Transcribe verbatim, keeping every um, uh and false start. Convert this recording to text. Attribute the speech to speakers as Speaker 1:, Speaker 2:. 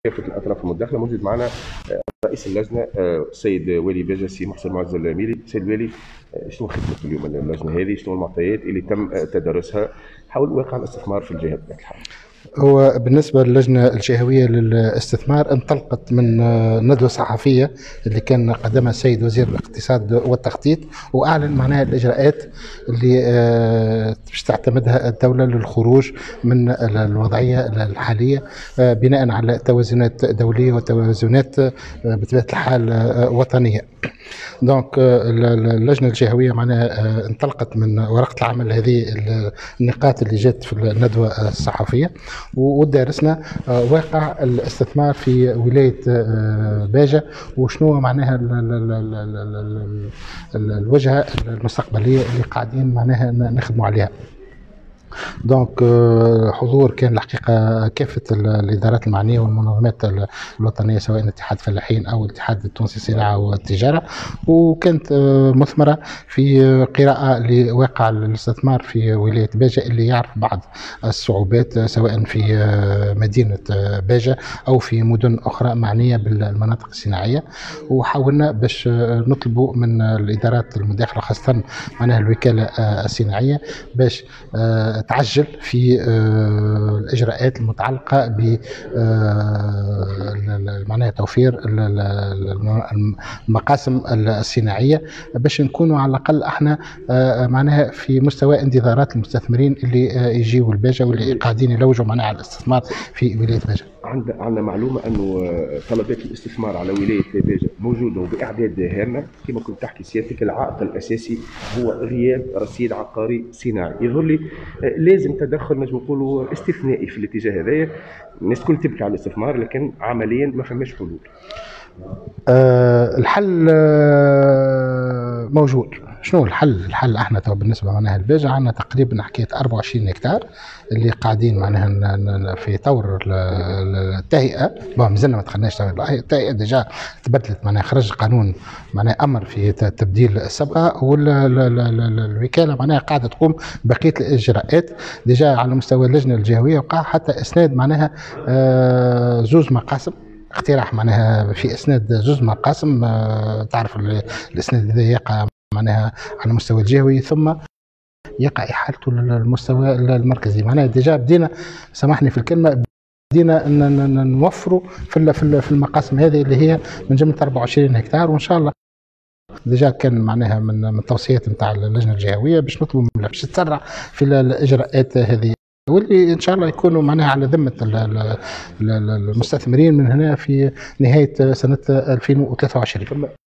Speaker 1: كافة الأطراف المداخلة. موجود معنا رئيس اللجنة السيد والي باجة سي محسن معز الميري. سيد والي، شنو خدمة اليوم اللجنة هذه؟ شنو المعطيات اللي تم تدرسها حول واقع الاستثمار في الجهة بطبيعة الحال؟
Speaker 2: هو بالنسبة للجنة الجهوية للاستثمار انطلقت من ندوة صحفية اللي كان قدمها السيد وزير الاقتصاد والتخطيط، وأعلن معناها الإجراءات اللي باش تعتمدها الدولة للخروج من الوضعية الحالية بناء على توازنات دولية وتوازنات بطبيعة الحال وطنية. دونك اللجنة الجهوية معناها انطلقت من ورقة العمل هذه النقاط اللي جات في الندوة الصحفية، ودرسنا واقع الاستثمار في ولاية باجة وشنو معناها الوجهة المستقبلية اللي قاعدين معناها نخدموا عليها. دونك حضور كان الحقيقة كافة الإدارات المعنية والمنظمات الوطنية سواء اتحاد الفلاحين أو الاتحاد التونسي للصناعة والتجارة، وكانت مثمرة في قراءة لواقع الاستثمار في ولاية باجة اللي يعرف بعض الصعوبات سواء في مدينة باجة أو في مدن أخرى معنية بالمناطق الصناعية. وحاولنا باش نطلبوا من الإدارات المداخلة خاصة معناها الوكالة الصناعية باش تعجل في الإجراءات المتعلقة ب معناها توفير المقاسم الصناعية باش نكونوا على الأقل احنا معناها في مستوى انتظارات المستثمرين اللي يجيوا الباجة واللي قاعدين يلوجوا معناها على الاستثمار في ولاية باجة.
Speaker 1: عندنا معلومة أنه طلبات الاستثمار على ولاية باجة موجودة وبإعداد هامة. كما كنت تحكي سيادتك، العائق الأساسي هو غياب رصيد عقاري صناعي. يظهر لي لازم تدخل نجم نقولوا استثنائي في الاتجاه هذايا. الناس الكل تبكي على الاستثمار لكن عمليا ما فماش حلول.
Speaker 2: أه الحل أه موجود. شنو الحل؟ الحل احنا تو بالنسبه معناها الباجة عندنا تقريبا حكايه أربعة وعشرين هكتار اللي قاعدين معناها في طور التهيئه. مازلنا ما دخلناش التهيئه، ديجا تبدلت معناها خرج قانون معناها امر في تبديل الصبغه، والوكاله معناها قاعده تقوم بقيه الاجراءات. ديجا على مستوى اللجنه الجهويه وقع حتى اسناد معناها آه زوز مقاسم، اقتراح معناها في اسناد زوز مقاسم. آه تعرف الاسناد هذا يقع معناها على المستوى الجهوي ثم يقع احالته للمستوى المركزي. معناها ديجا بدينا، سامحني في الكلمه، بدينا نوفروا في في المقاسم هذه اللي هي من جمله أربعة وعشرين هكتار، وان شاء الله ديجا كان معناها من التوصيات نتاع اللجنه الجهويه باش نطلبوا منها باش تسرع في الاجراءات هذه، واللي ان شاء الله يكونوا معناها على ذمه المستثمرين من هنا في نهايه سنه ألفين وثلاثة وعشرين.